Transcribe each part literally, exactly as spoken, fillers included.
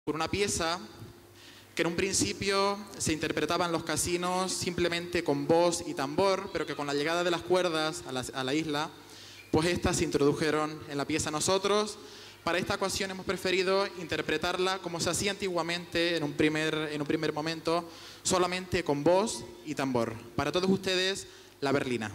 por una pieza que en un principio se interpretaba en los casinos simplemente con voz y tambor, pero que con la llegada de las cuerdas a la, a la isla, pues estas se introdujeron en la pieza. Nosotros, para esta ocasión, hemos preferido interpretarla como se hacía antiguamente en un primer, en un primer momento, solamente con voz y tambor. Para todos ustedes, La Berlina.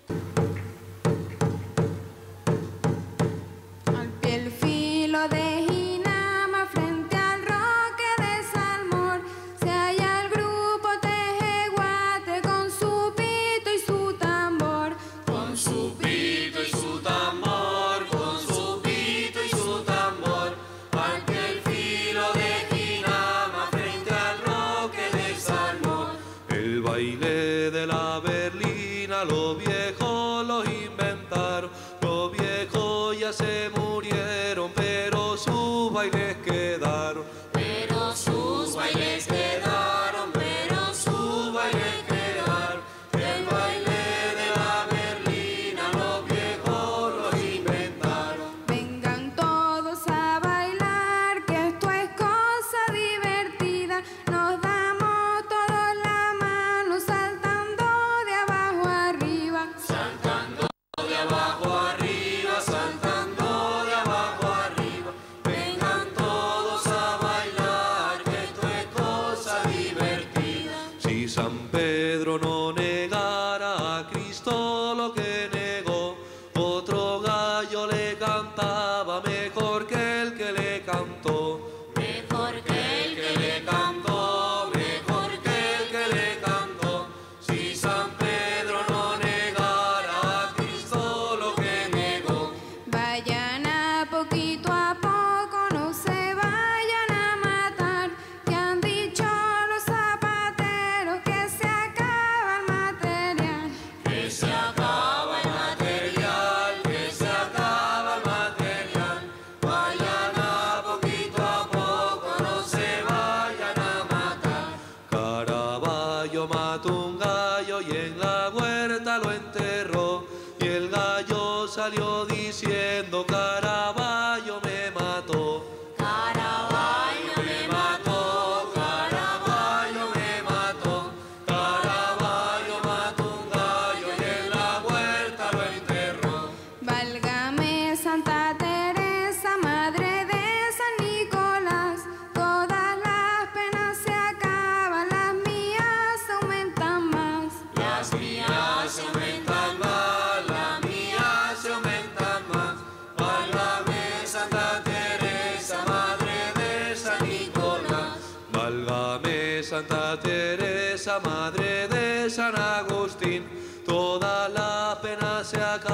Al pie el filo de Jinama, frente al roque de Salmón, se halla el grupo Tejeguate con su pito y su tambor. Con su pito y su tambor, con su pito y su tambor. Al pie el filo de Jinama, frente al roque de Salmón. El baile de la Berlina, los viejos lo inventaron. Los viejos ya se murieron, pero sus bailes quedaron. Pero sus bailes quedaron, pero sus bailes quedaron. El baile de la Berlina, los viejos lo inventaron. Vengan todos a bailar, que esto es cosa divertida. Nos damos todos la mano, saltando de abajo arriba. Saltando de abajo arriba, saltando de abajo arriba. Vengan todos a bailar, que esto es cosa divertida. Si San Pedro no negara a Cristo lo que negó, otro gallo le cantaba mejor que el que le cantó. Mejor que el que le cantó, mejor que el que le cantó. Si San Pedro no negara a Cristo lo que negó. Vayan a poquito a poco, no se vayan a matar, que han dicho los zapateros que se acaba el material. Que se acaba el material, que se acaba el material. Vayan a poquito a poco, no se vayan a matar. Caravaggio mató un gallo y en la huerta lo enterró. Y el gallo salió diciendo: Caravaggio me mató. Caravaggio me mató, Caravaggio me mató. Caravaggio mató un gallo y en la huerta lo enterró. Válgame Santa Teresa, madre de San Nicolás, todas las penas se acaban, las mías aumentan más. Las mías se aumentan más, las mías se aumentan más. Válgame Santa Teresa, madre de San Nicolás. Válgame Santa Teresa, madre de San Agustín, todas las penas se acaban.